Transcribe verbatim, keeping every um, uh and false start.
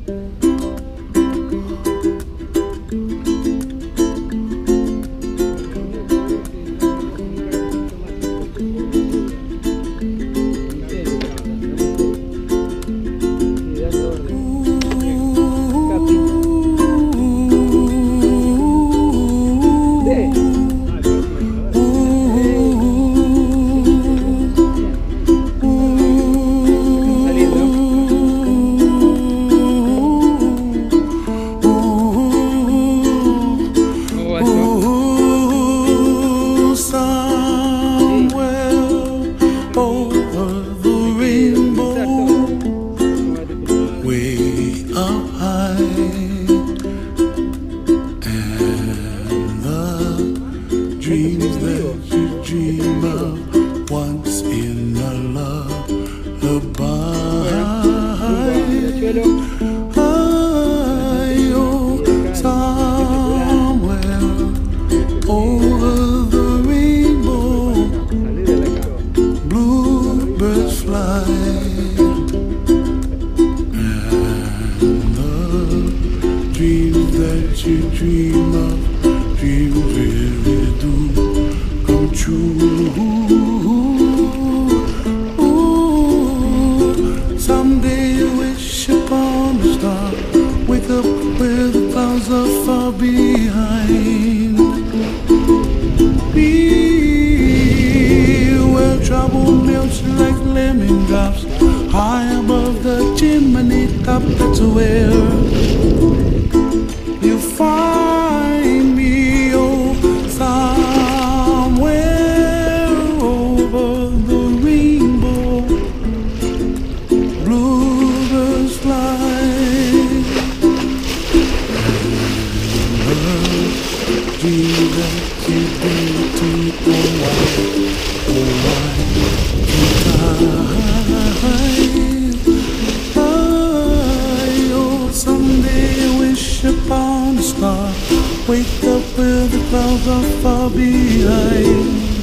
Dreams that you dream of once in a lullaby. I oh, somewhere over the rainbow, bluebirds fly, and the dreams that you dream of, dreams really do come true. Ooh, someday you wish upon a star, wake up where the clouds are far behind. Be where trouble melts like lemon drops, high above the chimney top. That's where you find me. Dream that you bring to oh why, oh why, I oh someday wish upon a star, wake up where the clouds are far behind.